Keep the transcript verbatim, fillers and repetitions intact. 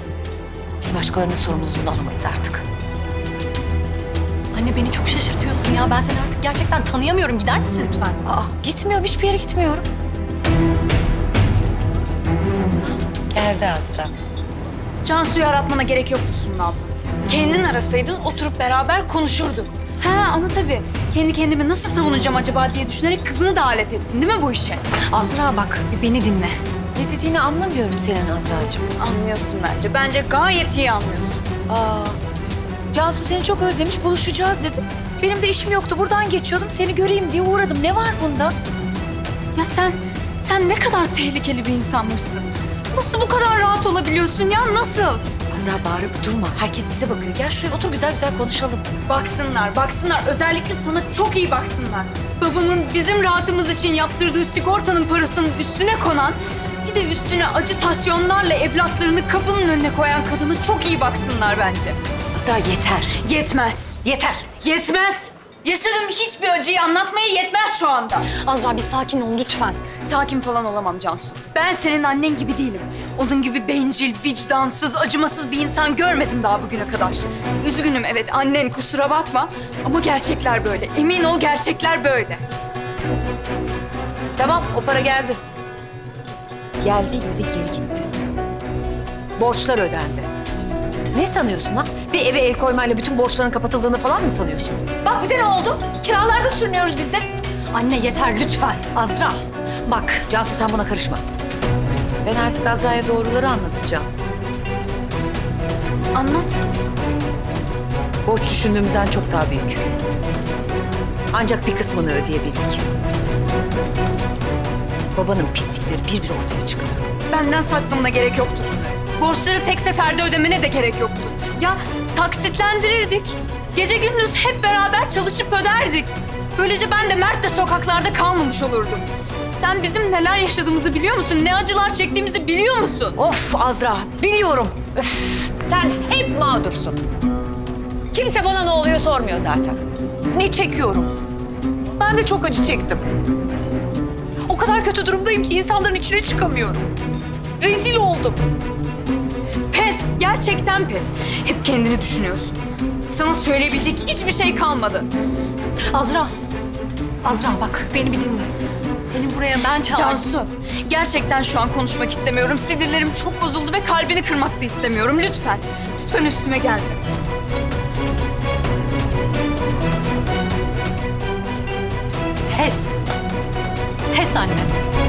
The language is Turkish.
lazım. Biz başkalarının sorumluluğunu alamayız artık. Anne beni çok şaşırtıyorsun ya. Ben seni artık gerçekten tanıyamıyorum. Gider misin lütfen? Aa, gitmiyorum. Hiçbir yere gitmiyorum. Geldi Azra. Cansu'yu aratmana gerek yoktu Sumru abla. Kendin arasaydın oturup beraber konuşurduk. Ha ama tabii kendi kendimi nasıl savunacağım acaba diye düşünerek kızını da alet ettin değil mi bu işe? Azra bak, bir beni dinle. Ne dediğini anlamıyorum senin Azra'cığım. Anlıyorsun bence. Bence gayet iyi anlıyorsun. Aa, Cansu seni çok özlemiş, buluşacağız dedi. Benim de işim yoktu, buradan geçiyordum. Seni göreyim diye uğradım. Ne var bunda? Ya sen, sen ne kadar tehlikeli bir insanmışsın. Nasıl bu kadar rahat olabiliyorsun ya? Nasıl? Azra bağırıp durma. Herkes bize bakıyor. Gel şuraya otur, güzel güzel konuşalım. Baksınlar, baksınlar. Özellikle sana çok iyi baksınlar. Babamın bizim rahatımız için yaptırdığı sigortanın parasının üstüne konan, bir de üstüne acitasyonlarla evlatlarını kapının önüne koyan kadına çok iyi baksınlar bence. Azra yeter. Yetmez. Yeter. Yetmez. Yaşadığım hiçbir acıyı anlatmaya yetmez şu anda. Azra bir sakin ol lütfen. Sakin falan olamam Cansu. Ben senin annen gibi değilim. Onun gibi bencil, vicdansız, acımasız bir insan görmedim daha bugüne kadar. Üzgünüm evet annen kusura bakma ama gerçekler böyle. Emin ol gerçekler böyle. Tamam, o para geldi. Geldiği gibi de geri gitti. Borçlar ödendi. Ne sanıyorsun ha? Bir eve el koymayla bütün borçların kapatıldığını falan mı sanıyorsun? Bak bize ne oldu? Kiralarda sürünüyoruz biz de. Anne yeter lütfen. Azra bak. Cansu sen buna karışma. Ben artık Azra'ya doğruları anlatacağım. Anlat. Borç düşündüğümüzden çok daha büyük. Ancak bir kısmını ödeyebildik. Babanın pislikleri bir bir ortaya çıktı. Benden saklamana gerek yoktu bunları. Borçları tek seferde ödemene de gerek yoktu. Ya taksitlendirirdik. Gece gündüz hep beraber çalışıp öderdik. Böylece ben de Mert de sokaklarda kalmamış olurdum. Sen bizim neler yaşadığımızı biliyor musun? Ne acılar çektiğimizi biliyor musun? Of Azra, biliyorum. Öf, sen hep mağdursun. Kimse bana ne oluyor sormuyor zaten. Ne çekiyorum? Ben de çok acı çektim. O kadar kötü durumdayım ki insanların içine çıkamıyorum. Rezil oldum. Pes, gerçekten pes. Hep kendini düşünüyorsun. Sana söyleyebilecek hiçbir şey kalmadı. Azra. Azra bak beni bir dinle. Seni buraya ben çağırdım. Cansu, gerçekten şu an konuşmak istemiyorum. Sinirlerim çok bozuldu ve kalbini kırmak da istemiyorum. Lütfen, lütfen üstüme gelme. Pes. Pes anne.